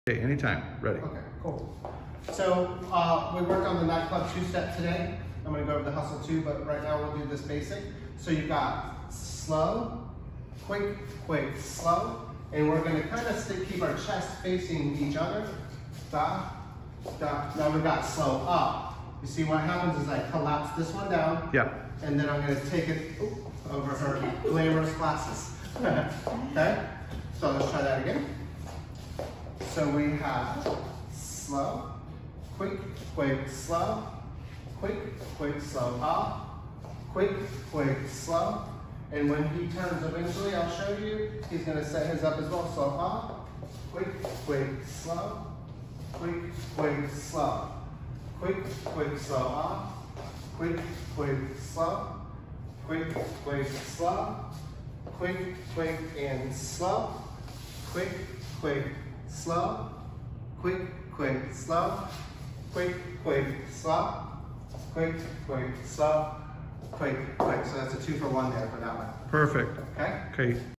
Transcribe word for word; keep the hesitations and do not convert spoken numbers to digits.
Okay, anytime, ready. Okay, cool. So uh, we worked on the Nightclub two-step today. I'm gonna go over the hustle two, but right now we'll do this basic. So you've got slow, quick, quick, slow, and we're gonna kind of stick, keep our chest facing each other. Da, da. Now we've got slow up. You see what happens is I collapse this one down. Yeah. And then I'm gonna take it ooh, over her glamorous glasses. Okay? So let's try that again. So we have slow, quick, quick, slow, quick, quick, slow, up, quick, quick, slow. And when he turns eventually, I'll show you, he's gonna set his up as well. Slow, up, quick, quick, slow, quick, quick, slow, quick, quick, slow, up, quick, quick, slow, quick, quick, slow, quick, quick, and slow, quick, quick, slow, quick, quick, slow, quick, quick, slow, quick, quick, slow, quick, quick. So that's a two for one there for that one. Perfect. Okay? Okay.